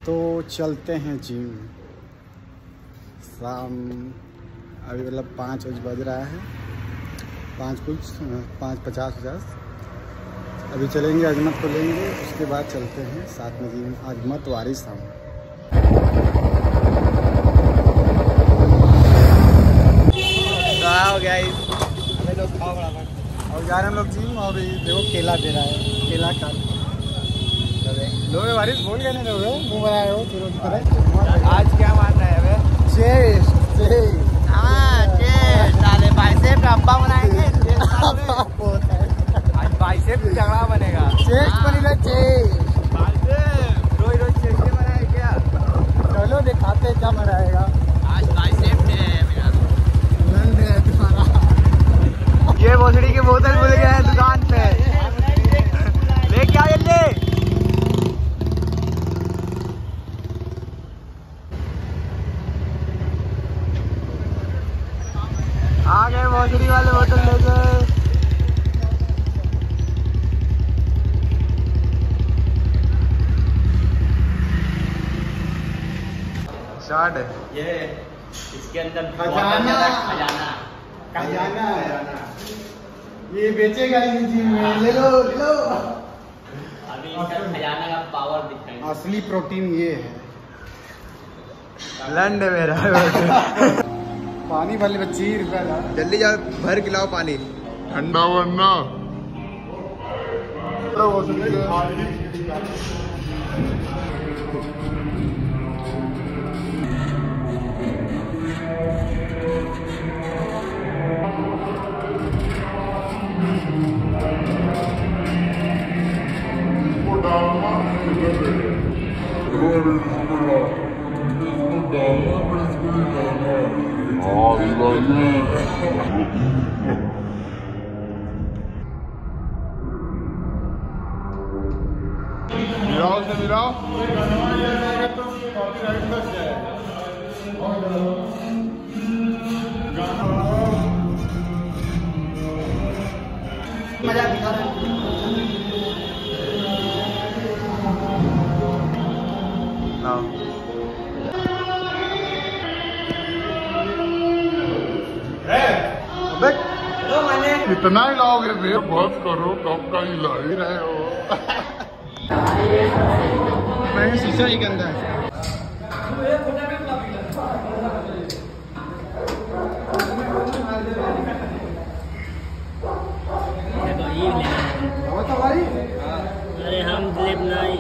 तो चलते हैं जिम। शाम अभी मतलब 5 बज रहा है, 5:50। अभी चलेंगे, अजमत को लेंगे, उसके बाद चलते हैं साथ में जिम। अजमत वारिस हम हो गया और जा रहे हम लोग जिम। और देखो केला दे रहा है, केला खा लो वारिस। बोल गए नहीं लोगे, मुँह बनाए हो फिर की तरह। आज क्या मानना है बे? चेस्ट साले बाइसेप डब्बा बनाएंगे। आज बाइसेप तगड़ा बनेगा। चेस्ट बनेगा, चेस्ट रोज चेस्ट बनाए क्या? चलो दिखाते क्या बनाएगा। आज बाइसेप है मेरा। लंड है तुम्हारा। ये बोसड़ी की बोतल भूल गए हैं दुकान पे, ले क्या ले। आ गए बोसड़ी वाले बोतल ले गए। शॉट है ये, इसके अंदर खजाना है। ये बेचेगा ये जिम में। ले लो अभी इसका खजाना का पावर दिखाएंगे। असली प्रोटीन ये है। लंड है मेरा। पानी वाले बच्ची रुपया जल्दी जाओ, भर खिलाओ पानी, ठंडा वरना मिलाओ मजा दिखा रहा है। कितना ही लाओगे भैया? बहुत करो, कब का ही ला ही रहे हो। मैंने शीशा ही गंदा है। अरे हम दिलीप नहीं